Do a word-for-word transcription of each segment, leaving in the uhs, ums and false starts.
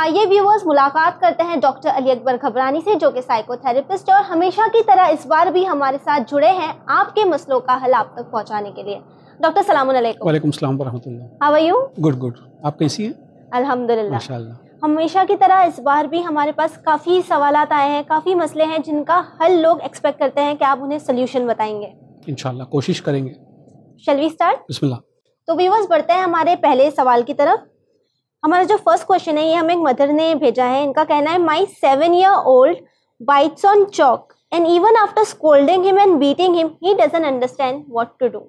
आइए व्यूअर्स मुलाकात करते हैं डॉक्टर अली अकबर घबरानी से, जो कि साइकोथेरेपिस्ट है और हमेशा की तरह इस बार भी हमारे साथ जुड़े हैं आपके मसलों का हल आप तक पहुंचाने के लिए। डॉक्टर सलाम अलैकुम। वालेकुम सलाम व रहमतुल्लाह। How are you? Good good. आप कैसी हैं? अल्हम्दुलिल्लाह माशाल्लाह। हमेशा की तरह इस बार भी हमारे पास काफ़ी सवालात आए हैं, काफ़ी मसले हैं जिनका हल लोग एक्सपेक्ट करते हैं कि आप उन्हें सोल्यूशन बताएंगे। इंशाल्लाह कोशिश करेंगे। Shall we start? बिस्मिल्लाह। तो व्यूअर्स बढ़ते हैं हमारे पहले सवाल की तरफ। हमारा जो फर्स्ट क्वेश्चन है ये हमें एक मदर ने भेजा है। इनका कहना है my seven year old bites on chalk and even after scolding him and beating him he doesn't understand what to do.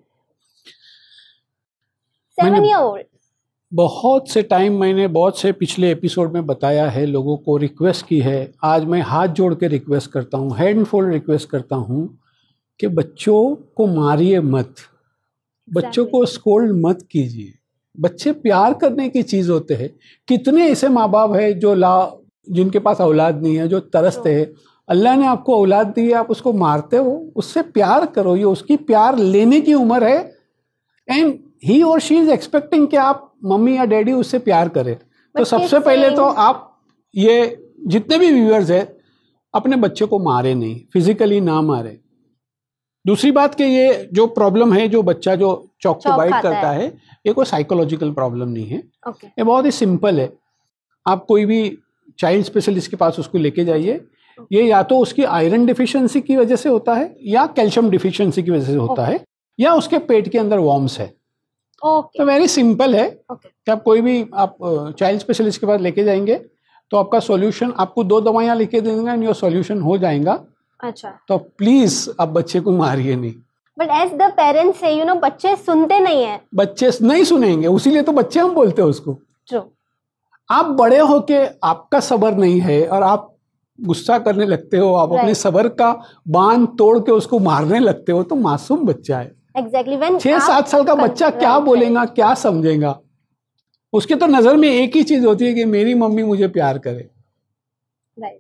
Seven year old. बहुत से टाइम मैंने बहुत से पिछले एपिसोड में बताया है, लोगों को रिक्वेस्ट की है। आज मैं हाथ जोड़ के रिक्वेस्ट करता हूँ, हैंड फोल्ड रिक्वेस्ट करता हूँ कि बच्चों को मारिए मत, बच्चों को स्कोल्ड मत कीजिए। बच्चे प्यार करने की चीज होते हैं। कितने ऐसे माँ बाप है जो ला जिनके पास औलाद नहीं है, जो तरसते हैं। अल्लाह ने आपको औलाद दी है, आप उसको मारते हो। उससे प्यार करो, ये उसकी प्यार लेने की उम्र है एंड ही और शी इज एक्सपेक्टिंग कि आप मम्मी या डैडी उससे प्यार करें। तो सबसे पहले तो आप ये जितने भी व्यूअर्स है अपने बच्चे को मारे नहीं, फिजिकली ना मारे। दूसरी बात कि ये जो प्रॉब्लम है, जो बच्चा जो चॉक को बाइट करता है, ये कोई साइकोलॉजिकल प्रॉब्लम नहीं है। okay. ये बहुत ही सिंपल है। आप कोई भी चाइल्ड स्पेशलिस्ट के पास उसको लेके जाइए। okay. ये या तो उसकी आयरन डिफिशियंसी की वजह से होता है या कैल्शियम डिफिशियंसी की वजह से होता okay. है या उसके पेट के अंदर वॉर्म्स है। okay. तो वेरी सिंपल है okay. कि आप कोई भी आप चाइल्ड स्पेशलिस्ट के पास लेके जाएंगे तो आपका सॉल्यूशन, आपको दो दवाइयाँ लिखे देंगे एंड योर सॉल्यूशन हो जाएगा। अच्छा, तो प्लीज आप बच्चे को मारिए नहीं। बट एज द पेरेंट्स से यू नो बच्चे सुनते नहीं है। बच्चे नहीं सुनेंगे, उसीलिए तो बच्चे हम बोलते हैं उसको। ट्रू। आप बड़े होके आपका सब्र नहीं है और आप गुस्सा करने लगते हो, आप right. अपने सब्र का बांध तोड़ के उसको मारने लगते हो, तो मासूम बच्चा है। Exactly exactly. छह सात साल का बच्चा right, क्या बोलेगा right. क्या समझेगा? उसके तो नजर में एक ही चीज होती है कि मेरी मम्मी मुझे प्यार करे। राइट।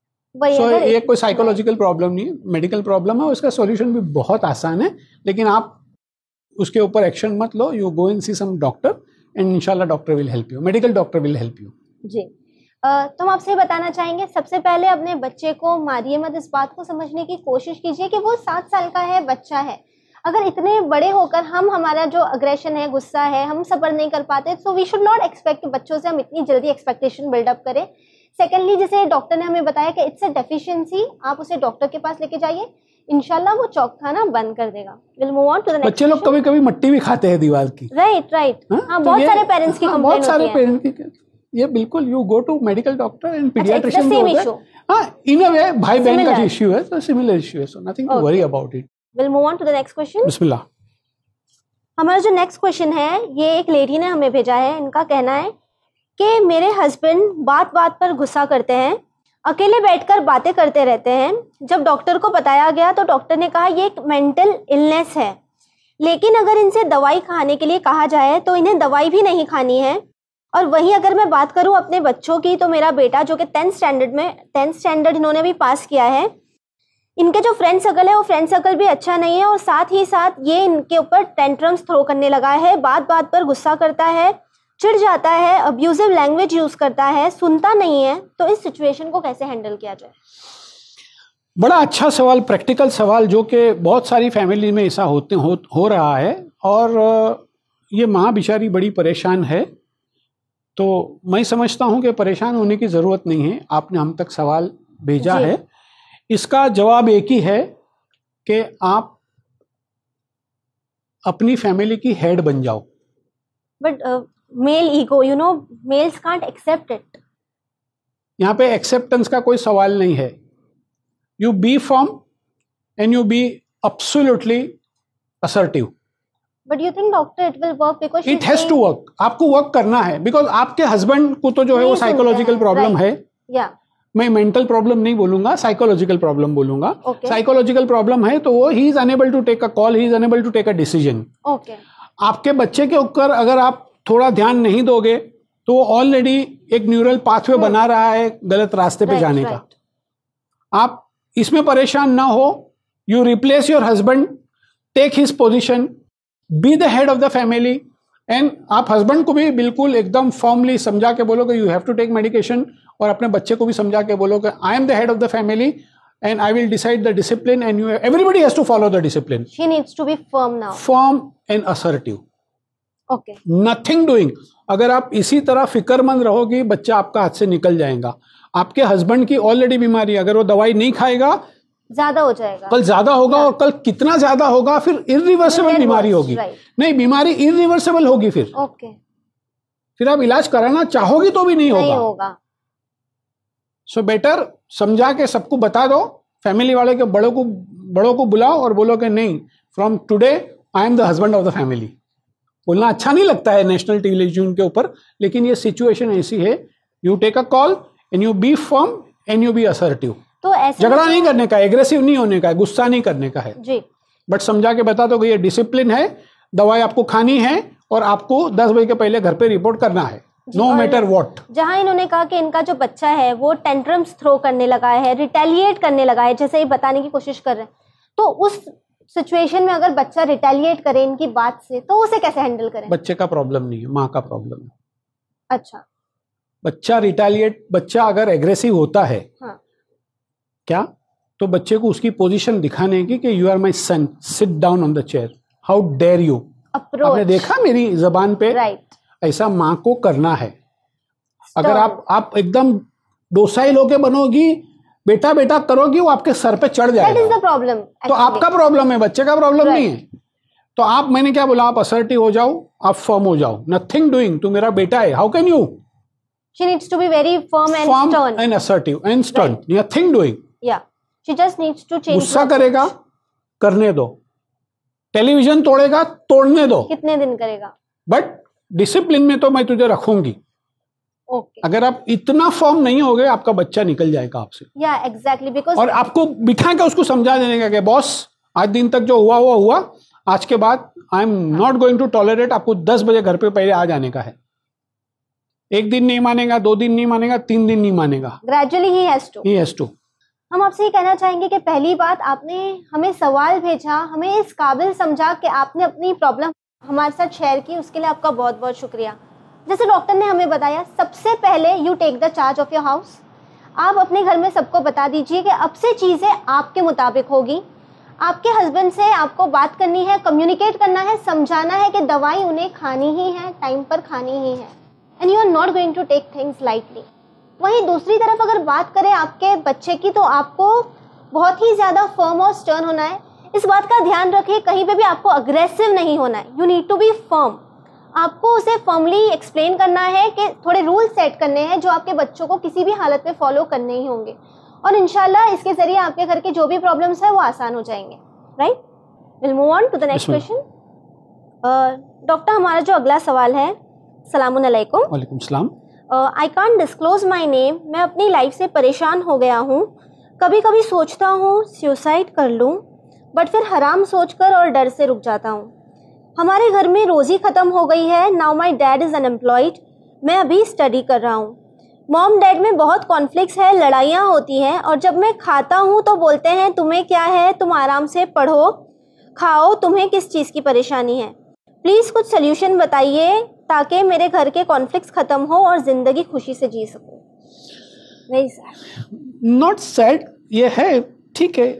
सो so, ये कोई साइकोलॉजिकल प्रॉब्लम नहीं है, मेडिकल प्रॉब्लम है। उसका सॉल्यूशन भी बहुत आसान है, लेकिन आप उसके ऊपर एक्शन मत लो। You go and see some doctor and इंशाल्लाह doctor will help you, medical doctor will help you. जी तो हम आपसे बताना चाहेंगे, सबसे पहले अपने बच्चे को मारिए मत। इस बात को समझने की कोशिश कीजिए कि वो सात साल का है, बच्चा है। अगर इतने बड़े होकर हम हमारा जो अग्रेशन है, गुस्सा है, हम सब्र नहीं कर पाते, so we should not expect बच्चों से हम इतनी जल्दी एक्सपेक्टेशन बिल्डअप करें। सेकेंडली, जैसे डॉक्टर ने हमें बताया कि इट्स अ डेफिशिएंसी, आप उसे डॉक्टर के पास लेके जाइए, इंशाल्लाह वो चौक खाना बंद कर देगा। Will move on to the next. बच्चे लोग कभी कभी मट्टी भी खाते हैं दीवार की। राइट राइट हाँ, बहुत सारे पेरेंट्स की कंप्लेंट होती है। बहुत सारे पेरेंट्स की ये बिल्कुल, you go to medical doctor and paediatrician को होता है। हां, इन अ वे भाई बहन का इश्यू है, तो सिमिलर इश्यू है, so nothing to worry about it. Will move on to the next question. बिस्मिल्लाह। हमारा जो नेक्स्ट क्वेश्चन है ये एक लेडी ने हमें भेजा है। इनका कहना है कि मेरे हस्बैंड बात बात पर गुस्सा करते हैं, अकेले बैठकर बातें करते रहते हैं। जब डॉक्टर को बताया गया तो डॉक्टर ने कहा ये एक मेंटल इलनेस है, लेकिन अगर इनसे दवाई खाने के लिए कहा जाए तो इन्हें दवाई भी नहीं खानी है। और वहीं अगर मैं बात करूं अपने बच्चों की, तो मेरा बेटा जो कि टेंथ स्टैंडर्ड में टेंथ स्टैंडर्ड इन्होंने भी पास किया है, इनके जो फ्रेंड सर्कल है वो फ्रेंड सर्कल भी अच्छा नहीं है और साथ ही साथ ये इनके ऊपर टेंट्रम्स थ्रो करने लगा है, बात बात पर गुस्सा करता है, चिढ़ जाता है, अब्यूजिव लैंग्वेज यूज करता है, सुनता नहीं है। तो इस सिचुएशन को कैसे हैंडल किया जाए? बड़ा अच्छा सवाल, प्रैक्टिकल सवाल, जो कि बहुत सारी फैमिली में ऐसा होते हो, हो रहा है और ये माँ बेचारी बड़ी परेशान है। तो मैं समझता हूँ कि परेशान होने की ज़रूरत नहीं है। आपने हम तक सवाल भेजा है, इसका जवाब एक ही है कि आप अपनी फैमिली की हेड बन जाओ। But male ego, you know, males can't accept it. यहाँ पे एक्सेप्टेंस का कोई सवाल नहीं है। You be firm and you be absolutely assertive. But you think doctor it will work? Because it has to work. आपको वर्क करना है, बिकॉज आपके हस्बैंड को तो जो है वो साइकोलॉजिकल प्रॉब्लम है। या मैं मेंटल प्रॉब्लम नहीं बोलूंगा, साइकोलॉजिकल प्रॉब्लम बोलूंगा। साइकोलॉजिकल प्रॉब्लम है तो वो he is unable to take a call, he is unable to take a decision. Okay. आपके बच्चे के ऊपर अगर आप थोड़ा ध्यान नहीं दोगे तो वो ऑलरेडी एक न्यूरल पाथवे बना रहा है गलत रास्ते पे जाने का। आप इसमें परेशान ना हो। You replace your husband, take his position, be the head of the family and आप हस्बैंड को भी बिल्कुल एकदम फॉर्मली समझा के बोलोगे you have to take medication, और अपने बच्चे को भी समझा के बोलोगे I am the head of the family and I will decide the discipline and you everybody has to follow the discipline. She needs to be firm now. Firm and assertive. Okay. Nothing doing. अगर आप इसी तरह फिक्रमंद रहोगी बच्चा आपका हाथ से निकल जाएगा. आपके हस्बैंड की ऑलरेडी बीमारी, अगर वो दवाई नहीं खाएगा ज्यादा हो जाएगा, कल ज्यादा होगा, और कल कितना ज्यादा होगा, फिर इरिवर्सिबल बीमारी होगी. नहीं, बीमारी इरिवर्सिबल होगी फिर. ओके. फिर आप इलाज कराना चाहोगी तो भी नहीं होगा. होगा. सो बेटर समझा के सबको बता दो. फैमिली वाले के बड़ों को बड़ों को बुलाओ और बोलो कि नहीं, from today I am the husband of the family. बोलना अच्छा नहीं लगता है नेशनल टेलीविजन के ऊपर, लेकिन ये सिचुएशन ऐसी है. You take a call and you be firm and you be assertive. तो ऐसे झगड़ा नहीं करने का, एग्रेसिव नहीं होने का, गुस्सा नहीं करने का है जी. बट समझा के बता दो कि ये डिसिप्लिन है, दवाई आपको खानी है और आपको दस बजे के पहले घर पे रिपोर्ट करना है, नो मैटर व्हाट. जहां इन्होंने कहा कि इनका जो बच्चा है वो टेंट्रम्स थ्रो करने लगा है, रिटेलिएट करने लगा है, जैसे ये बताने की कोशिश कर रहे हैं, तो उस सिचुएशन में अगर बच्चा रिटेलिएट करे इनकी बात से, तो उसे कैसे हैंडल करें? बच्चे का प्रॉब्लम नहीं है, माँ का प्रॉब्लम है. अच्छा. बच्चा रिटेलिएट, बच्चा अगर एग्रेसिव होता है, हाँ. क्या, तो बच्चे को उसकी पोजीशन दिखाने की कि you are my son, sit down on the chair, how dare you. आपने देखा मेरी जबान पे, राइट. ऐसा माँ को करना है. अगर आप आप एकदम डोसाइल होके बनोगी, बेटा बेटा करोगी, वो आपके सर पे चढ़ जाएगा. That is the problem, तो आपका प्रॉब्लम है, बच्चे का प्रॉब्लम right. नहीं है. तो आप, मैंने क्या बोला, आप असर्टिव हो जाओ, आप फर्म हो जाओ. Nothing doing. तू मेरा बेटा है, how can you. She needs to be very firm and firm stern and assertive and stern. Right. Nothing doing. Yeah. She just needs to change. गुस्सा करेगा, करने दो. टेलीविजन तोड़ेगा, तोड़ने दो. कितने दिन करेगा? बट डिसिप्लिन में तो मैं तुझे रखूंगी. ओके. अगर आप इतना फॉर्म नहीं होगे, आपका बच्चा निकल जाएगा आपसे. या एग्जैक्टली, बिकॉज और आपको बिठा के उसको समझा देने का कि बॉस, आज दिन तक जो हुआ हुआ हुआ, आज के बाद I am not going to tolerate. आपको दस बजे घर पे पहले आ जाने का है. एक दिन नहीं मानेगा, दो दिन नहीं मानेगा, तीन दिन नहीं मानेगा. Gradually he has to. He has to. हम आपसे ये कहना चाहेंगे कि पहली बात, आपने हमें सवाल भेजा, हमें इस काबिल समझा कि आपने अपनी प्रॉब्लम हमारे साथ शेयर की, उसके लिए आपका बहुत बहुत शुक्रिया. जैसे डॉक्टर ने हमें बताया, सबसे पहले you take the charge of your house. आप अपने घर में सबको बता दीजिए कि अब से चीज़ें आपके मुताबिक होगी. आपके हस्बैंड से आपको बात करनी है, कम्युनिकेट करना है, समझाना है कि दवाई उन्हें खानी ही है, टाइम पर खानी ही है, and you are not going to take things lightly. वहीं दूसरी तरफ अगर बात करें आपके बच्चे की, तो आपको बहुत ही ज़्यादा फर्म और स्टर्न होना है. इस बात का ध्यान रखिए, कहीं पे भी आपको अग्रेसिव नहीं होना है. You need to be firm. आपको उसे फर्मली एक्सप्लेन करना है कि थोड़े रूल सेट करने हैं जो आपके बच्चों को किसी भी हालत में फॉलो करने ही होंगे, और इंशाल्लाह इसके जरिए आपके घर के जो भी प्रॉब्लम्स है वो आसान हो जाएंगे. Right. Will move on to the next question. Doctor, हमारा जो अगला सवाल है, सलामुन अलैकुम. वालेकुम सलाम. I can't disclose my name. मैं अपनी लाइफ से परेशान हो गया हूँ. कभी कभी सोचता हूँ सुसाइड कर लूँ, बट फिर हराम सोचकर और डर से रुक जाता हूँ. हमारे घर में रोज़ी ख़त्म हो गई है. Now my dad is unemployed. मैं अभी स्टडी कर रहा हूँ. मॉम डैड में बहुत कॉन्फ्लिक्ट्स है, लड़ाइयाँ होती हैं, और जब मैं खाता हूँ तो बोलते हैं तुम्हें क्या है, तुम आराम से पढ़ो खाओ, तुम्हें किस चीज़ की परेशानी है. प्लीज़ कुछ सोल्यूशन बताइए ताकि मेरे घर के कॉन्फ्लिक्ट्स ख़त्म हो और ज़िंदगी खुशी से जी सकूँ. Very sad. नॉट सैड, ये है, ठीक है.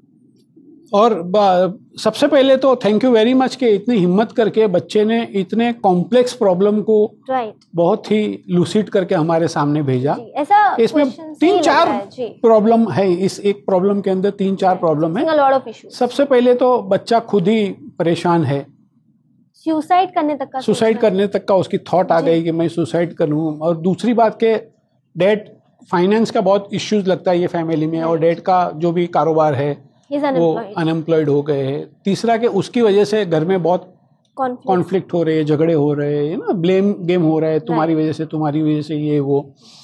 और सबसे पहले तो थैंक यू वेरी मच कि इतनी हिम्मत करके बच्चे ने इतने कॉम्प्लेक्स प्रॉब्लम को right. बहुत ही लूसिड करके हमारे सामने भेजा. ऐसा इसमें तीन चार प्रॉब्लम है. इस एक प्रॉब्लम के अंदर तीन चार प्रॉब्लम है. सबसे पहले तो बच्चा खुद ही परेशान है. सुसाइड करने तक का सुसाइड करने तक का उसकी थॉट आ गई कि मैं सुसाइड करूं. और दूसरी बात के डैड, फाइनेंस का बहुत इश्यूज लगता है ये फैमिली में, और डैड का जो भी कारोबार है वो अनएम्प्लॉयड हो गए हैं. तीसरा कि उसकी वजह से घर में बहुत कॉन्फ्लिक्ट हो रहे हैं, झगड़े हो रहे हैं ना, ब्लेम गेम हो रहा है, तुम्हारी वजह से तुम्हारी वजह से ये वो.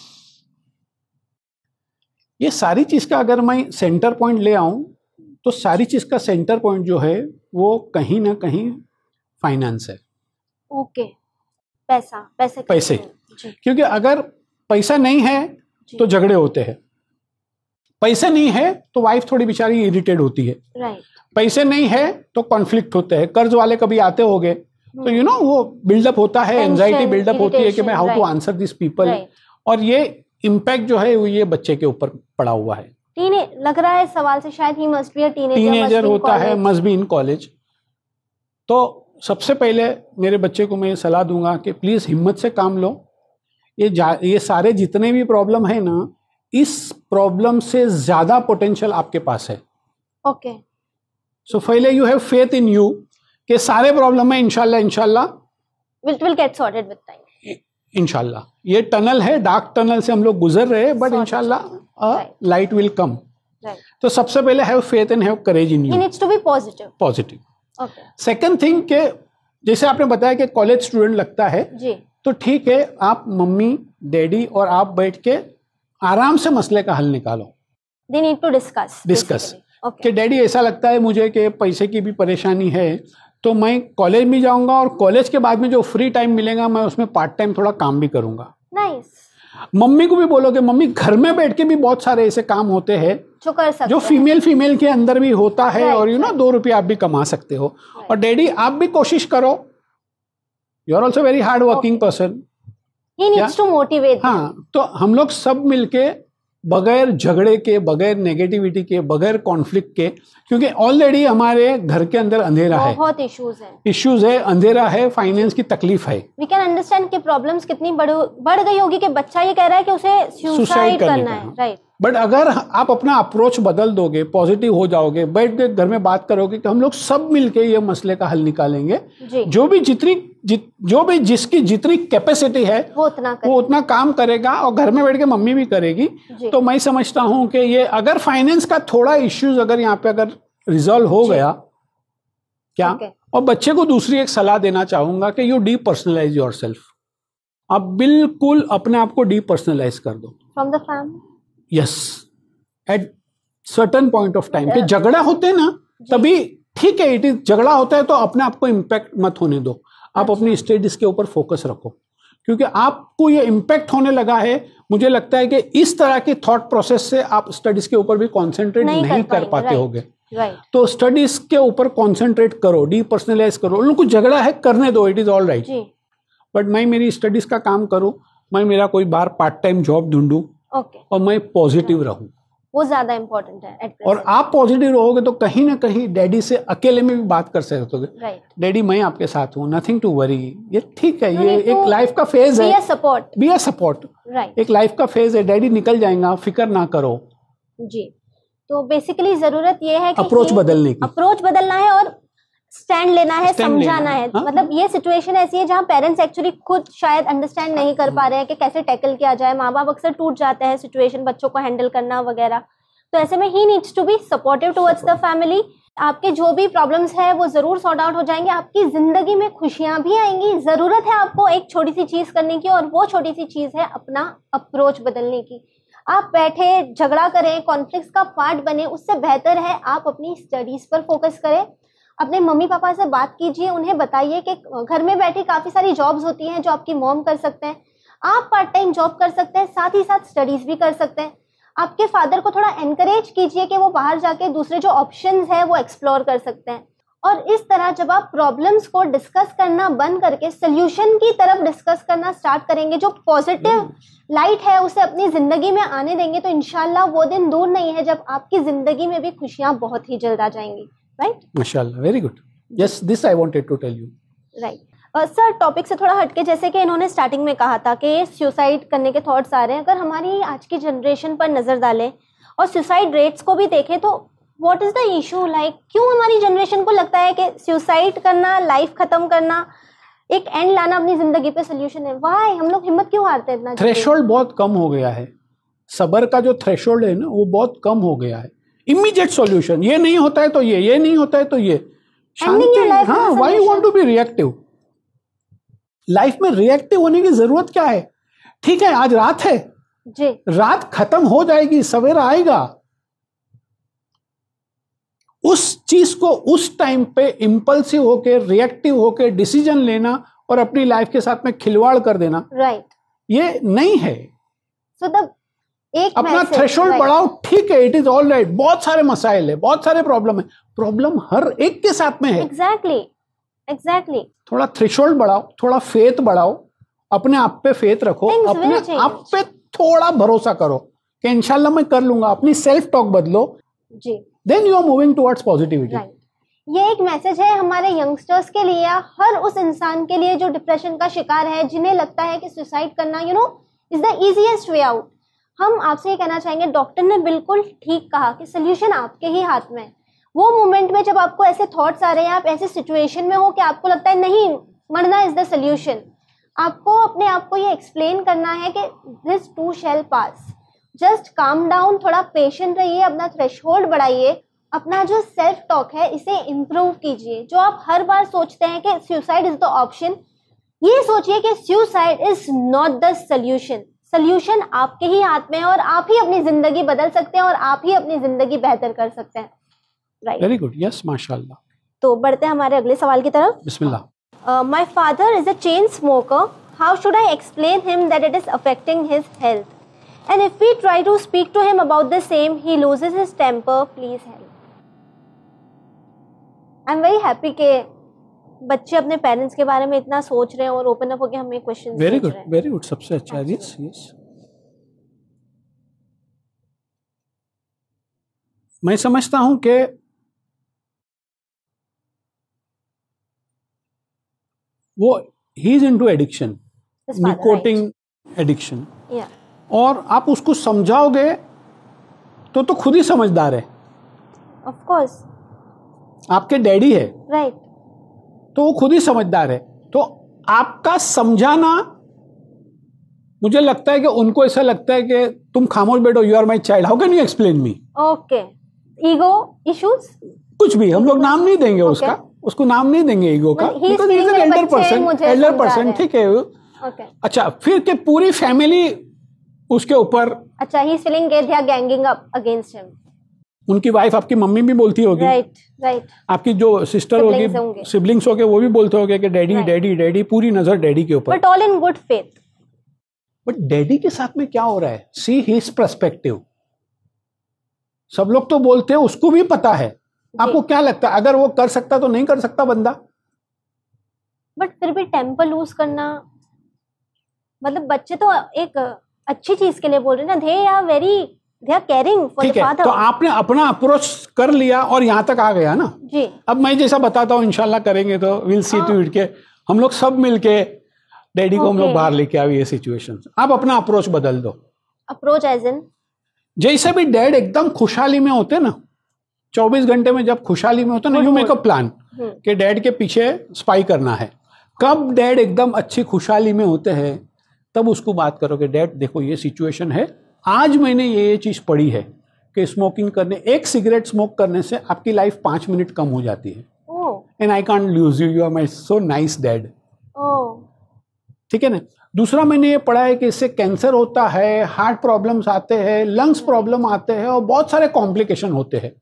ये सारी चीज का अगर मैं सेंटर पॉइंट ले आऊं तो सारी चीज का सेंटर पॉइंट जो है वो कहीं ना कहीं फाइनेंस है. ओके. पैसा, पैसे पैसे. क्योंकि अगर पैसा नहीं है तो झगड़े होते हैं. पैसे नहीं है तो वाइफ थोड़ी बेचारी इरिटेट होती है. राइट. पैसे नहीं है तो कॉन्फ्लिक्ट होते हैं. कर्ज वाले कभी आते होंगे तो यू नो वो बिल्डअप होता है, एंजाइटी बिल्डअप होती है कि मैं how to answer this people, और ये इम्पैक्ट जो है वो ये बच्चे के ऊपर पड़ा हुआ है। टीने लग रहा है सवाल से शायद he must be a teenager, teenager होता है, मस्ट बी इन कॉलेज। तो सबसे पहले मेरे बच्चे को मैं ये सलाह दूंगा कि प्लीज हिम्मत से काम लो। ये ये सारे जितने भी प्रॉब्लम है ना, इस प्रॉब्लम से ज्यादा पोटेंशियल आपके पास है। ओके, सो पहले you have faith in you कि सारे प्रॉब्लम है इंशाल्लाह इंशाल्लाह will will get sorted with time. इंशाल्लाह ये टनल है, डार्क टनल से हम लोग गुजर रहे हैं, बट इंशाल्लाह लाइट विल कम। तो सबसे पहले have faith and have courage in you. He needs to be positive. Positive. Second thing के जैसे आपने बताया कि कॉलेज स्टूडेंट लगता है जी, तो ठीक है, आप मम्मी डैडी और आप बैठ के आराम से मसले का हल निकालो। They need to discuss discuss कि डैडी ऐसा लगता है मुझे कि पैसे की भी परेशानी है, तो मैं कॉलेज में जाऊंगा और कॉलेज के बाद में जो फ्री टाइम मिलेगा मैं उसमें पार्ट टाइम थोड़ा काम भी करूंगा। नाइस। मम्मी को भी बोलो कि मम्मी घर में बैठ के भी बहुत सारे ऐसे काम होते हैं जो कर सकते जो फीमेल फीमेल के अंदर भी होता है, right, और यू नो दो रुपये आप भी कमा सकते हो। right. और डैडी आप भी कोशिश करो, you are also very hard working person. He needs to motivate. हाँ, तो हम लोग सब मिलके बगैर झगड़े के, बगैर नेगेटिविटी के, बगैर कॉन्फ्लिक्ट के, क्योंकि ऑलरेडी हमारे घर के अंदर अंधेरा है, बहुत इश्यूज है इश्यूज है, अंधेरा है, फाइनेंस की तकलीफ है। वी कैन अंडरस्टैंड कि प्रॉब्लम्स कितनी बढ़ बढ़ गई होगी कि बच्चा ये कह रहा है कि उसे सुसाइड करना है, राइट। बट अगर आप अपना अप्रोच बदल दोगे, पॉजिटिव हो जाओगे, बैठ के घर में बात करोगे कि हम लोग सब मिलके ये मसले का हल निकालेंगे, जो भी जितनी जित, जो भी जिसकी जितनी कैपेसिटी है वो उतना वो उतना काम करेगा, और घर में बैठ के मम्मी भी करेगी। तो मैं समझता हूं कि ये अगर फाइनेंस का थोड़ा इश्यूज अगर यहाँ पे अगर रिजॉल्व हो गया क्या, okay. और बच्चे को दूसरी एक सलाह देना चाहूंगा कि you depersonalise yourself. आप बिल्कुल अपने आप को डी पर्सनलाइज कर दो from the family. Yes, at certain point of time पे झगड़ा होते हैं ना, तभी ठीक है, इट इज झगड़ा होता है तो अपने आप को इम्पैक्ट मत होने दो, आप अपनी स्टडीज के ऊपर फोकस रखो, क्योंकि आपको ये इम्पैक्ट होने लगा है। मुझे लगता है कि इस तरह की थॉट प्रोसेस से आप स्टडीज के ऊपर भी कॉन्सेंट्रेट नहीं, नहीं कर, कर पाते होगे। right. तो स्टडीज के ऊपर कॉन्सेंट्रेट करो, डी पर्सनलाइज करो। उन लोग को झगड़ा है करने दो, it is all right, but मैं मेरी स्टडीज का काम करूं, मैं मेरा कोई बार पार्ट टाइम जॉब ढूंढूं, okay. और मैं पॉजिटिव right. रहूं, वो ज्यादा इंपॉर्टेंट है। और आप पॉजिटिव रहोगे तो कहीं ना कहीं डैडी से अकेले में भी बात कर सकते हो, डैडी मैं आपके साथ हूँ, नथिंग टू वरी, ये ठीक है, ये एक लाइफ का फेज है, सपोर्ट बी अ सपोर्ट, एक लाइफ का फेज है, डैडी निकल जाएगा, फिक्र ना करो। जी, तो बेसिकली जरूरत ये है कि अप्रोच बदलने की, अप्रोच बदलना है और स्टैंड लेना है, समझाना है। हा? मतलब ये सिचुएशन ऐसी है जहाँ पेरेंट्स एक्चुअली खुद शायद अंडरस्टैंड नहीं कर पा रहे हैं कि कैसे टैकल किया जाए। माँ बाप अक्सर टूट जाते हैं सिचुएशन, बच्चों को हैंडल करना वगैरह। तो ऐसे में ही needs to be supportive towards the family. आपके जो भी प्रॉब्लम्स है वो जरूर सॉर्ट आउट हो जाएंगे, आपकी जिंदगी में खुशियां भी आएंगी। जरूरत है आपको एक छोटी सी चीज करने की, और वो छोटी सी चीज है अपना अप्रोच बदलने की। आप बैठे झगड़ा करें, कॉन्फ्लिक्ट्स का पार्ट बने, उससे बेहतर है आप अपनी स्टडीज पर फोकस करें। अपने मम्मी पापा से बात कीजिए, उन्हें बताइए कि घर में बैठी काफी सारी जॉब्स होती हैं जो आपकी मॉम कर सकते हैं, आप पार्ट टाइम जॉब कर सकते हैं, साथ ही साथ स्टडीज भी कर सकते हैं। आपके फादर को थोड़ा एनकरेज कीजिए कि वो बाहर जाके दूसरे जो ऑप्शंस है वो एक्सप्लोर कर सकते हैं। और इस तरह जब आप प्रॉब्लम्स को डिस्कस करना बंद करके सोल्यूशन की तरफ डिस्कस करना स्टार्ट करेंगे, जो पॉजिटिव लाइट है उसे अपनी जिंदगी में आने देंगे, तो इंशाल्लाह वो दिन दूर नहीं है जब आपकी जिंदगी में भी खुशियां बहुत ही जल्द आ जाएंगी। राइट, माशाल्लाह, very good. Yes, this I wanted to tell you. Right sir, topic से थोड़ा हटके, जैसे कि इन्होंने स्टार्टिंग में कहा था कि सुसाइड करने के थॉट्स आ रहे हैं। अगर हमारी आज की जनरेशन पर नजर डालें और सुसाइड रेट्स को भी देखें तो what is the issue, like क्यों हमारी जनरेशन को लगता है कि सुसाइड करना, लाइफ खत्म करना, एक एंड लाना अपनी जिंदगी पे सोल्यूशन है? व्हाई हम लोग हिम्मत क्यों हारते हैं इतना? थ्रेशोल्ड बहुत कम हो गया है, सबर का जो थ्रेशोल्ड है ना वो बहुत कम हो गया है। इमीडिएट सॉल्यूशन, ये नहीं होता है तो ये ये नहीं होता है तो ये शांति। हाँ, why you want to be reactive? Life में रिएक्टिव होने की जरूरत क्या है? ठीक है, आज रात है जी, रात खत्म हो जाएगी, सवेरा आएगा। उस चीज को उस टाइम पे इम्पल्सिव होके, रिएक्टिव होके डिसीजन लेना और अपनी लाइफ के साथ में खिलवाड़ कर देना, राइट right. ये नहीं है। so the, एक अपना थ्रेशोल्ड बढ़ाओ, ठीक है, इट इज ऑल राइट। बहुत सारे मसाइल है, बहुत सारे प्रॉब्लम है, प्रॉब्लम हर एक के साथ में है। Exactly exactly. Exactly exactly. थोड़ा थ्रेशोल्ड बढ़ाओ, थोड़ा फेथ बढ़ाओ, अपने आप पे फेथ रखो, Things अपने आप पे थोड़ा भरोसा करो कि इंशाल्लाह मैं कर लूंगा, अपनी सेल्फ टॉक बदलो जी, then you are moving towards positivity. Right. ये एक मैसेज है हमारे यंगस्टर्स के लिए, हर उस इंसान के लिए जो डिप्रेशन का शिकार है, जिन्हें लगता है कि सुसाइड करना you know is the easiest way out. हम आपसे ये कहना चाहेंगे, डॉक्टर ने बिल्कुल ठीक कहा कि सोल्यूशन आपके ही हाथ में है। वो मोमेंट में जब आपको ऐसे थॉट्स आ रहे हैं, आप ऐसे सिचुएशन में हो कि आपको लगता है नहीं मरना इज द सोल्यूशन, आपको अपने आप को ये एक्सप्लेन करना है कि this too shall pass, just calm down, थोड़ा पेशेंट रहिए, अपना थ्रेशोल्ड बढ़ाइए, अपना जो सेल्फ टॉक है इसे इम्प्रूव कीजिए। जो आप हर बार सोचते हैं कि सुसाइड इज द ऑप्शन, ये सोचिए कि suicide is not the solution. Solution आपके ही हाथ में है और आप ही अपनी जिंदगी बदल सकते हैं और आप ही अपनी जिंदगी बेहतर कर सकते हैं। राइट, वेरी गुड, यस, माशाल्लाह। तो बढ़ते हैं हमारे अगले सवाल की तरफ। बिस्मिल्लाह। My father is a chain smoker, how should I explain him that it is affecting his health, and if we try to speak to him about the same he loses his temper, please help. I am very happy के बच्चे अपने parents के बारे में इतना सोच रहे हैं और ओपन अप होकर हमें questions very good, very good, सबसे अच्छा है। यस यस, मैं समझता हूं कि वो he is into addiction, nicotine addiction, और आप उसको समझाओगे तो तो खुद ही समझदार है। ऑफ कोर्स आपके डैडी है, राइट right. तो वो खुद ही समझदार है। तो आपका समझाना, मुझे लगता है कि उनको ऐसा लगता है कि तुम खामोश बैठो, you are my child, how can you explain me. Okay, ego issues, कुछ भी, हम लोग नाम नहीं देंगे okay. उसका उसको नाम नहीं देंगे ईगो का, because he is an elder person, elder person, ठीक है। okay. अच्छा, फिर के पूरी फैमिली उसके ऊपर, अच्छा, he is feeling they are ganging up against him. उनकी वाइफ, आपकी मम्मी भी बोलती होगी, राइट राइट, आपकी जो सिस्टर होगी, सिबलिंग्स होंगे, वो भी बोलते होंगे कि डैडी डैडी डैडी, पूरी नजर डैडी के ऊपर, but all in good faith. But daddy के साथ में क्या हो रहा है, सी हिज पर्सपेक्टिव। सब लोग तो बोलते हैं, उसको भी पता है। आपको क्या लगता है, अगर वो कर सकता तो नहीं कर सकता बंदा? बट फिर भी टेम्पर लूज करना, मतलब बच्चे तो एक अच्छी चीज के लिए बोल रहे हैं ना, they are very they are caring for the father. तो आपने अपना अप्रोच कर लिया और यहाँ तक आ गया ना जी। अब मैं जैसा बताता हूँ, इंशाल्लाह करेंगे तो विल सी टू इट के हम लोग सब मिलके डैडी को हम लोग बाहर लेके आवे ये सिचुएशन। आप अपना अप्रोच बदल दो। अप्रोच एज इन, जैसे भी डैड एकदम खुशहाली में होते ना, चौबीस घंटे में जब खुशहाली में होते ना, यू मेक अ प्लान कि डैड के पीछे स्पाई करना है। कब डैड एकदम अच्छी खुशहाली में होते हैं तब उसको बात करो कि डैड देखो ये सिचुएशन है, आज मैंने ये ये चीज पढ़ी है कि स्मोकिंग करने, एक सिगरेट स्मोक करने से आपकी लाइफ पांच मिनट कम हो जाती है। And I can't lose you, you are my so nice dad. ठीक है ना। दूसरा मैंने ये पढ़ा है कि इससे कैंसर होता है, हार्ट प्रॉब्लम्स आते हैं, लंग्स प्रॉब्लम आते हैं और बहुत सारे कॉम्प्लिकेशन होते हैं।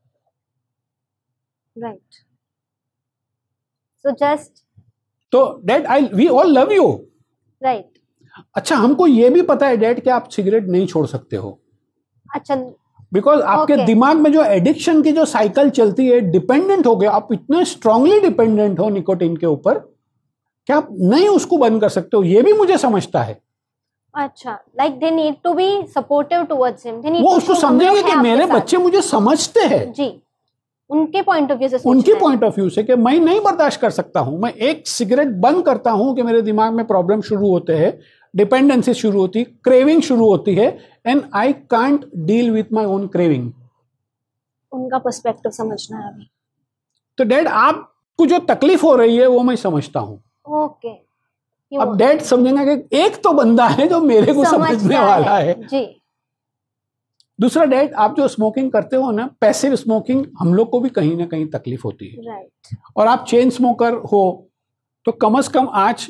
राइट, सो जस्ट तो dad I we all love you. Right. अच्छा, हमको ये भी पता है डैड कि आप सिगरेट नहीं छोड़ सकते हो। अच्छा, बिकॉज आपके okay. दिमाग में जो एडिक्शन की जो साइकिल चलती है, डिपेंडेंट हो गए आप, इतने स्ट्रांगली डिपेंडेंट हो निकोटिन के ऊपर कि आप नहीं उसको बंद कर सकते हो। ये भी मुझे समझता है। अच्छा, like they need to be supportive towards him, they need वो उसको समझेंगे कि मेरे बच्चे मुझे समझते हैं जी, उनके पॉइंट ऑफ व्यू से, उनके पॉइंट ऑफ व्यू से कि मैं नहीं बर्दाश्त कर सकता हूं, मैं एक सिगरेट बंद करता हूं कि मेरे दिमाग में प्रॉब्लम शुरू होते हैं, डिपेंडेंसी शुरू होती, क्रेविंग शुरू होती है, and I can't deal with my own craving. उनका पर्सपेक्टिव समझना है अभी। तो डैड आपको जो तकलीफ हो रही है वो मैं समझता हूं। Okay okay. अब डैड समझेंगे कि एक तो बंदा है जो मेरे को समझने वाला है, है। जी। दूसरा डैड, आप जो स्मोकिंग करते हो ना, पैसिव स्मोकिंग, हम लोग को भी कहीं ना कहीं तकलीफ होती है। राइट। और आप चेन स्मोकर हो तो कम से कम आज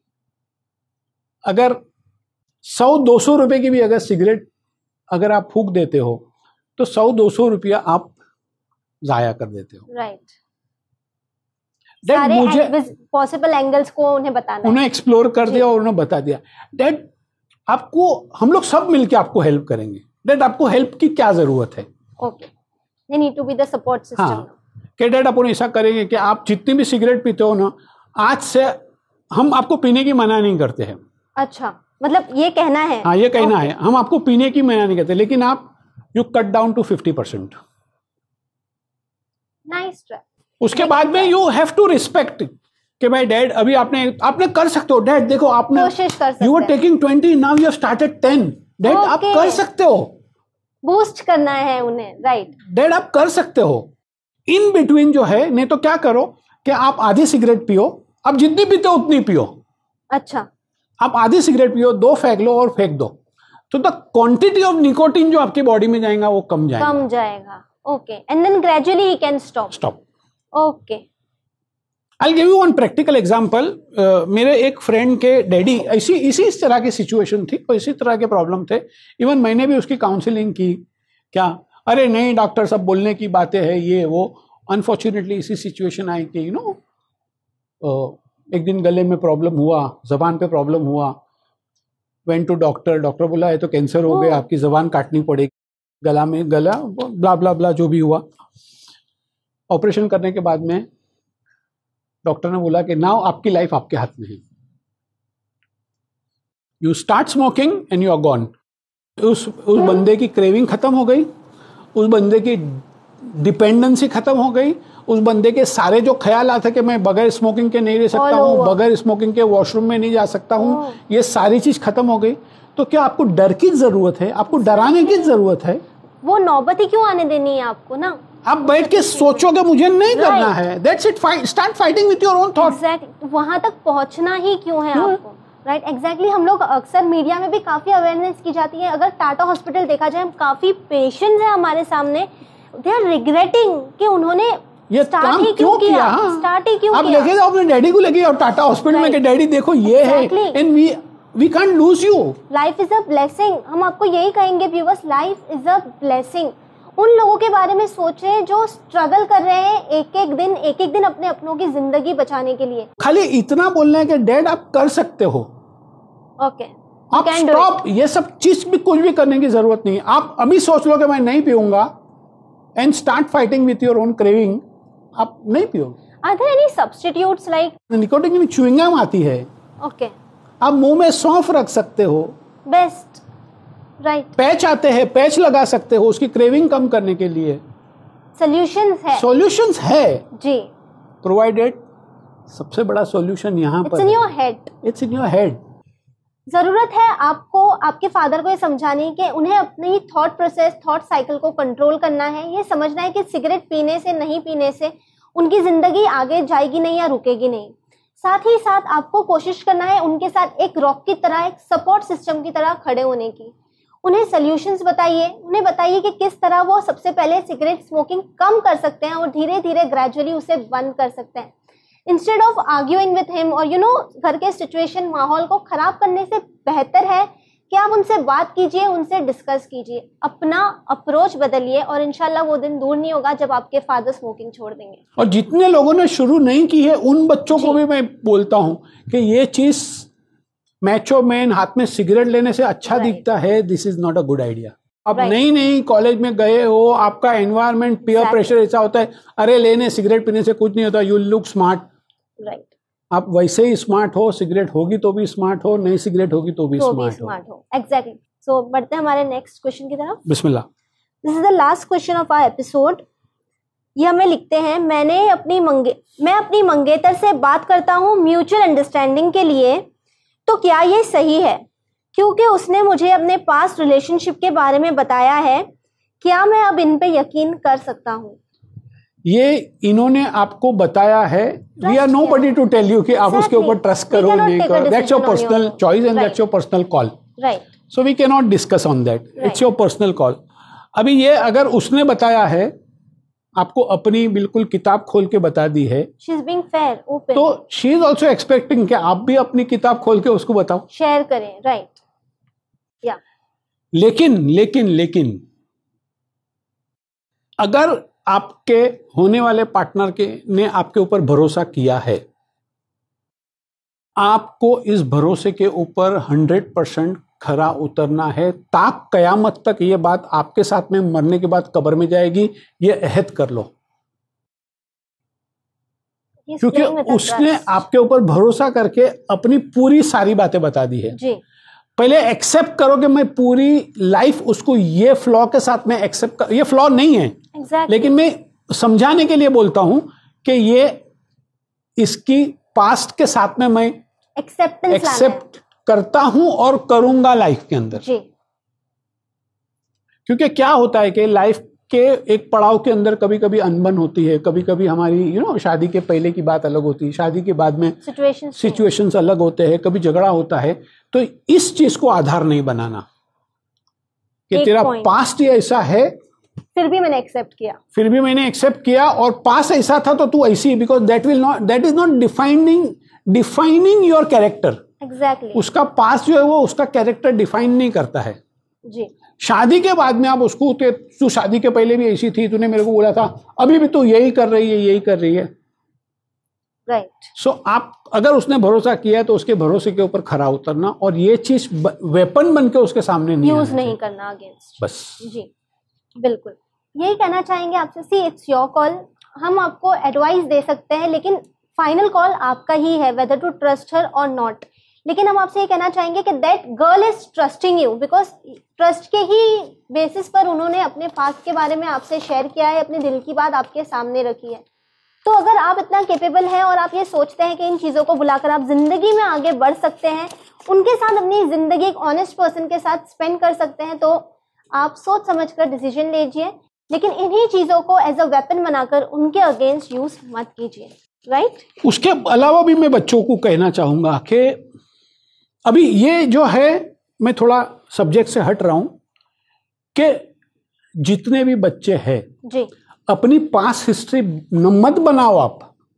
अगर सौ दो सौ रुपए की भी अगर सिगरेट अगर आप फूंक देते हो तो सौ दो सौ रुपया आप जाया कर देते हो। राइट। डैड, मुझे पॉसिबल एंगल्स को उन्हें बताना, उन्हें एक्सप्लोर कर दिया और उन्हें बता दिया। डैड, आपको हम लोग सब मिलके आपको हेल्प करेंगे। डैड, आपको हेल्प की क्या जरूरत है? Okay, they need to be the support system. हाँ, कि डैड अपन ऐसा करेंगे कि आप जितनी भी सिगरेट पीते हो ना, आज से हम आपको पीने की मना नहीं करते हैं। अच्छा, मतलब ये कहना है? हाँ, ये कहना okay. है, हम आपको पीने की मना नहीं करते, लेकिन आप you cut down to fifty percent. Nice try. उसके बाद में यू हैव टू रिस्पेक्ट कि भाई डैड अभी आपने आपने कर सकते हो, डैड देखो आपने कोशिश कर सकते you are taking twenty, now you have started ten, dad आप कर सकते हो, बूस्ट करना है उन्हें, राइट? डैड आप कर सकते हो। इन बिटवीन जो है, नहीं तो क्या करो कि आप आधी सिगरेट पियो, आप जितनी पीते हो उतनी पियो। अच्छा, आप आधी सिगरेट पियो, दो फेंक लो और फेंक दो, तो द क्वांटिटी ऑफ निकोटीन जो आपकी बॉडी में जाएगा वो कम जाएगा कम जाएगा। Okay, and then gradually he can stop stop okay. I'll give you one practical example. uh, मेरे एक फ्रेंड के डैडी ऐसी इसी इस तरह की सिचुएशन थी, और इसी तरह के प्रॉब्लम थे। इवन मैंने भी उसकी काउंसलिंग की, क्या अरे नहीं डॉक्टर सब बोलने की बातें हैं ये वो। अनफॉर्चुनेटली इसी सिचुएशन आई कि यू नो एक दिन गले में प्रॉब्लम हुआ, जबान पे प्रॉब्लम हुआ, वेंट टू डॉक्टर, डॉक्टर बोला है तो कैंसर हो गया, आपकी जबान काटनी पड़ेगी, गला में गला ब्ला ब्ला ब्ला जो भी हुआ। ऑपरेशन करने के बाद में डॉक्टर ने बोला कि नाउ आपकी लाइफ आपके हाथ में है, you start smoking and you are gone. उस उस बंदे की क्रेविंग खत्म हो गई, उस बंदे की डिपेंडेंसी खत्म हो गई, उस बंदे के सारे जो ख्याल आते कि मैं बगैर स्मोकिंग के नहीं रह सकता हूँ, बगैर स्मोकिंग के वॉशरूम में नहीं जा सकता हूँ, ये सारी चीज खत्म हो गई। तो क्या आपको डर की जरूरत है? आपको डराने की जरूरत है? वो नौबत ही क्यों आने देनी है आपको ना? आप बैठ के सोचोगे मुझे नहीं right. करना है, that's it, start fighting with your own thought. Exactly, वहां तक पहुंचना ही क्यों है आपको? Right, exactly. हम लोग अक्सर मीडिया में भी काफी अवेयरनेस की जाती है। अगर टाटा हॉस्पिटल देखा जाए, काफी पेशेंट्स हैं हमारे सामने, दे आर रिग्रेटिंग कि उन्होंने ये स्टार्ट ही क्यों किया, स्टार्ट ही क्यों आप किया। लेके जाओ अपने डैडी को, लेके जाओ टाटा हॉस्पिटल में कि डैडी देखो ये है, and we we can't lose you, life is a blessing. हम आपको यही कहेंगे viewers, life is a blessing. उन लोगों के बारे में सोचें जो स्ट्रगल कर रहे हैं एक एक दिन एक एक दिन अपने अपनों की जिंदगी बचाने के लिए। खाली इतना बोलना है कि डैड आप कर सकते हो, ओके okay. आप स्टॉप, ये सब चीज भी कुछ भी करने की जरूरत नहीं है। आप अभी सोच लो कि मैं नहीं पीऊंगा and start fighting with your own craving, आप नहीं पियोगे। Are there any substitutes like nicotine में च्युइंग गम आती है, ओके okay. आप मुंह में सौंफ रख सकते हो, बेस्ट, राइट right. पैच आते हैं, पैच लगा सकते हो उसकी क्रेविंग कम करने के लिए। सॉल्यूशंस है, सॉल्यूशंस है जी, प्रोवाइडेड। सबसे बड़ा सॉल्यूशन यहाँ पर it's in your head, it's in your head. जरूरत है आपको आपके फादर को ये समझाने की, उन्हें अपनी थॉट प्रोसेस, थॉट साइकिल को कंट्रोल करना है। ये समझना है कि सिगरेट पीने से, नहीं पीने से उनकी जिंदगी आगे जाएगी नहीं या रुकेगी नहीं। साथ ही साथ आपको कोशिश करना है उनके साथ एक रॉक की तरह, एक सपोर्ट सिस्टम की तरह खड़े होने की। उन्हें सॉल्यूशंस बताइए, उन्हें बताइए कि किस तरह वो सबसे पहले सिगरेट स्मोकिंग कम कर सकते हैं और धीरे धीरे ग्रेजुअली उसे बंद कर सकते हैं। Instead of arguing with him और यू नो घर के सिचुएशन, माहौल को खराब करने से बेहतर है कि आप उनसे बात कीजिए, उनसे डिस्कस कीजिए, अपना अप्रोच बदलिए, और इंशाल्लाह वो दिन दूर नहीं होगा जब आपके फादर स्मोकिंग छोड़ देंगे। और जितने लोगों ने शुरू नहीं की है उन बच्चों को भी मैं बोलता हूं कि ये चीज मैचो मैन हाथ में सिगरेट लेने से अच्छा दिखता है, this is not a good idea. आप नई नई कॉलेज में गए हो, आपका एनवायरनमेंट, पीयर प्रेशर ऐसा होता है, अरे लेने सिगरेट पीने से कुछ नहीं होता, यू लुक स्मार्ट, राइट। आप वैसे ही स्मार्ट हो, सिगरेट होगी तो भी स्मार्ट हो, नहीं सिगरेट होगी तो भी तो स्मार्ट हो, हो। एग्जैक्टली। सो बढ़ते हैं हमारे नेक्स्ट क्वेश्चन की तरफ। बिस्मिल्लाह। This is the last question of our episode. ये हमें लिखते हैं, मैंने अपनी मंगे मैं अपनी मंगेतर से बात करता हूँ म्यूचुअल अंडरस्टैंडिंग के लिए, तो क्या ये सही है? क्योंकि उसने मुझे अपने पास्ट रिलेशनशिप के बारे में बताया है, क्या मैं अब इन पे यकीन कर सकता हूँ? ये इन्होंने आपको बताया है, we are nobody to tell you कि आप उसके ऊपर ट्रस्ट करो नहीं करो, that's your personal choice and that's your personal call, right. So we can not discuss on that, it's your personal call. अभी ये अगर उसने बताया है, आपको अपनी बिल्कुल किताब खोल के बता दी है, she is being fair, open, तो शी इज आल्सो एक्सपेक्टिंग कि आप भी अपनी किताब खोल के उसको बताओ, शेयर करें, राइट, या। लेकिन लेकिन लेकिन अगर आपके होने वाले पार्टनर के ने आपके ऊपर भरोसा किया है, आपको इस भरोसे के ऊपर हंड्रेड परसेंट खरा उतरना है, ताक कयामत तक ये बात आपके साथ में मरने के बाद कब्र में जाएगी, ये अहद कर लो। क्योंकि उसने आपके ऊपर भरोसा करके अपनी पूरी सारी बातें बता दी है जी। पहले एक्सेप्ट करो कि मैं पूरी लाइफ उसको ये फ्लॉ के साथ में एक्सेप्ट कर, ये फ्लॉ नहीं है exactly. लेकिन मैं समझाने के लिए बोलता हूं कि ये इसकी पास्ट के साथ में मैं एक्सेप्टेंस एक्सेप्ट करता हूं और करूंगा लाइफ के अंदर जी। क्योंकि क्या होता है कि लाइफ के एक पड़ाव के अंदर कभी कभी अनबन होती है, कभी कभी हमारी यू नो शादी के पहले की बात अलग होती है, शादी के बाद में सिचुएशंस सिचुएशंस अलग होते हैं, कभी झगड़ा होता है। तो इस चीज को आधार नहीं बनाना कि तेरा पास्ट ही ऐसा है फिर भी मैंने एक्सेप्ट किया फिर भी मैंने एक्सेप्ट किया और पास्ट ऐसा था तो तू ऐसी, because that will not that is not defining defining your character. Exactly. उसका पास्ट जो है वो उसका कैरेक्टर डिफाइन नहीं करता है जी। शादी के बाद में आप उसको, तू शादी के पहले भी ऐसी थी, तूने मेरे को बोला था, अभी भी तू यही कर रही है यही कर रही है राइट right. सो so, आप अगर उसने भरोसा किया है तो उसके भरोसे के ऊपर खरा उतरना और ये चीज वेपन बन के उसके सामने नहीं यूज नहीं करना अगेंस्ट। बस जी बिल्कुल यही कहना चाहेंगे आपसे। सी इट्स योर कॉल, हम आपको एडवाइस दे सकते हैं लेकिन फाइनल कॉल आपका ही है वेदर टू ट्रस्ट हर और नॉट। लेकिन हम आपसे ये कहना चाहेंगे कि that girl is trusting you because trust के ही बेसिस पर उन्होंने अपने पास्ट के बारे में आपसे शेयर किया है, अपने दिल की बात आपके सामने रखी है। तो अगर आप इतना केपेबल हैं और आप ये सोचते हैं कि इन चीज़ों को बुलाकर आप जिंदगी में आगे बढ़ सकते हैं, उनके साथ अपनी जिंदगी एक ऑनेस्ट पर्सन के साथ स्पेंड कर सकते हैं, तो आप सोच समझ कर डिसीजन लीजिए। लेकिन इन्हीं चीज़ों को एज अ वेपन बनाकर उनके अगेंस्ट यूज मत कीजिए। Right right? उसके अलावा भी मैं बच्चों को कहना चाहूंगा कि अभी ये जो है, मैं थोड़ा सब्जेक्ट से हट रहा हूं, कि जितने भी बच्चे हैं जी अपनी पास्ट हिस्ट्री मत बनाओ आप।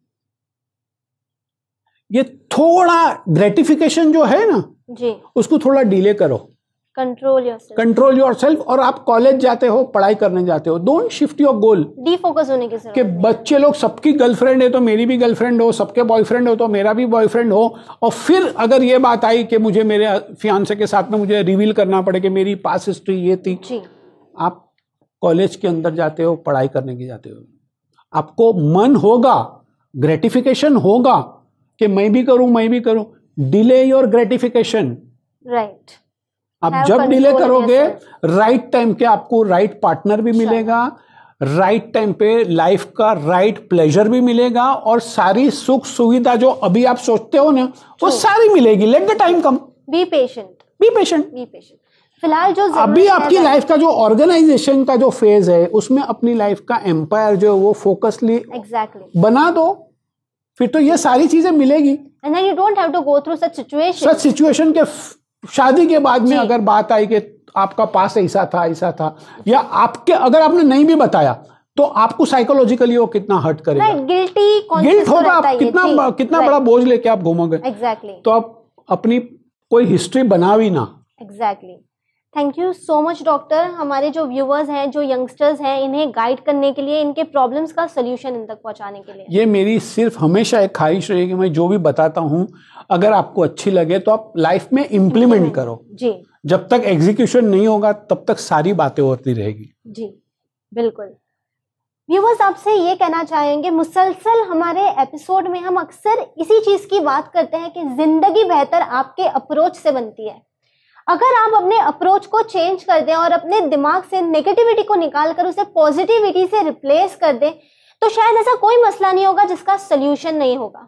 ये थोड़ा ग्रेटिफिकेशन जो है ना जी उसको थोड़ा डिले करो, कंट्रोल योरसेल्फ कंट्रोल योरसेल्फ। और आप कॉलेज जाते हो, पढ़ाई करने जाते हो, don't shift your goal. Defocus होने की जरूरत कि बच्चे लोग सबकी गर्लफ्रेंड है तो मेरी भी गर्लफ्रेंड हो, सबके बॉयफ्रेंड हो तो मेरा भी बॉयफ्रेंड हो, और फिर अगर ये बात आई कि मुझे मेरे फियांसे के साथ में मुझे रिवील करना पड़े कि मेरी पास्ट हिस्ट्री ये थी। जी आप कॉलेज के अंदर जाते हो, पढ़ाई करने के जाते हो, आपको मन होगा, ग्रेटिफिकेशन होगा कि मैं भी करूं मैं भी करूं। Delay your gratification. राइट। आप जब डिले करोगे राइट टाइम के आपको राइट पार्टनर भी मिलेगा, राइट टाइम पे लाइफ का राइट प्लेजर भी मिलेगा, और सारी सुख सुविधा जो अभी आप सोचते हो ना वो सारी मिलेगी। Let the time come. Be patient be patient be patient फिलहाल जो अभी आपकी लाइफ का जो ऑर्गेनाइजेशन का जो फेज है उसमें अपनी लाइफ का एम्पायर जो है वो फोकसली एग्जैक्टली बना दो, फिर तो ये सारी चीजें मिलेगी। And then you don't have to go through such situation. Such situation के शादी के बाद में अगर बात आई कि आपका पास ऐसा था ऐसा था, या आपके अगर आपने नहीं भी बताया तो आपको साइकोलॉजिकली वो कितना हर्ट करेगा, राइट, गिल्टी गिल्ट होगा। आप कितना कितना बड़ा बोझ लेके आप घूमोगे। एग्जैक्टली। तो आप अपनी कोई हिस्ट्री बना भी ना। Exactly. Thank you so much doctor. हमारे जो व्यूअर्स हैं, जो यंगस्टर्स हैं, इन्हें गाइड करने के लिए, इनके प्रॉब्लम्स का सोल्यूशन इन तक पहुंचाने के लिए। ये मेरी सिर्फ हमेशा एक ख्वाहिश रही कि मैं जो भी बताता हूं अगर आपको अच्छी लगे तो आप लाइफ में इम्प्लीमेंट करो। जी। जब तक एग्जीक्यूशन नहीं होगा तब तक सारी बातें होती रहेगी। जी बिल्कुल। व्यूअर्स आपसे ये कहना चाहेंगे, मुसलसल हमारे एपिसोड में हम अक्सर इसी चीज की बात करते हैं कि जिंदगी बेहतर आपके अप्रोच से बनती है। अगर आप अपने अप्रोच को चेंज कर दें और अपने दिमाग से नेगेटिविटी को निकालकर उसे पॉजिटिविटी से रिप्लेस कर दें तो शायद ऐसा कोई मसला नहीं होगा जिसका सल्यूशन नहीं होगा।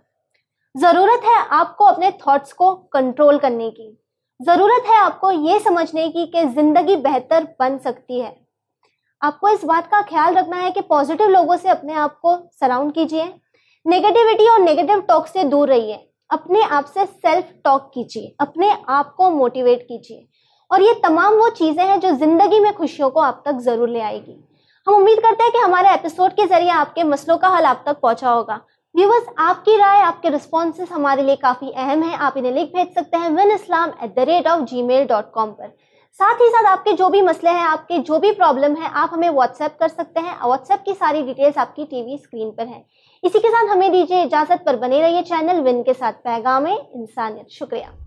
जरूरत है आपको अपने थॉट्स को कंट्रोल करने की, जरूरत है आपको ये समझने की कि जिंदगी बेहतर बन सकती है। आपको इस बात का ख्याल रखना है कि पॉजिटिव लोगों से अपने आप को सराउंड कीजिए, नेगेटिविटी और नेगेटिव टॉक से दूर रहिए, अपने आप से सेल्फ टॉक कीजिए, अपने आप को मोटिवेट कीजिए, और ये तमाम वो चीजें हैं जो जिंदगी में खुशियों को आप तक जरूर ले आएगी। हम उम्मीद करते हैं कि हमारे एपिसोड के जरिए आपके मसलों का हल आप तक पहुंचा होगा। व्यूअर्स, आपकी राय, आपके रिस्पॉन्सेस हमारे लिए काफी अहम है। आप इन्हें लिख भेज सकते हैं win Islam at the rate of Gmail dot com पर। साथ ही साथ आपके जो भी मसले हैं, आपके जो भी प्रॉब्लम है, आप हमें व्हाट्सएप कर सकते हैं। व्हाट्सएप की सारी डिटेल्स आपकी टीवी स्क्रीन पर है। इसी के साथ हमें दीजिए इजाजत, पर बने रहिए चैनल विन के साथ। पैगाम इंसानियत। शुक्रिया।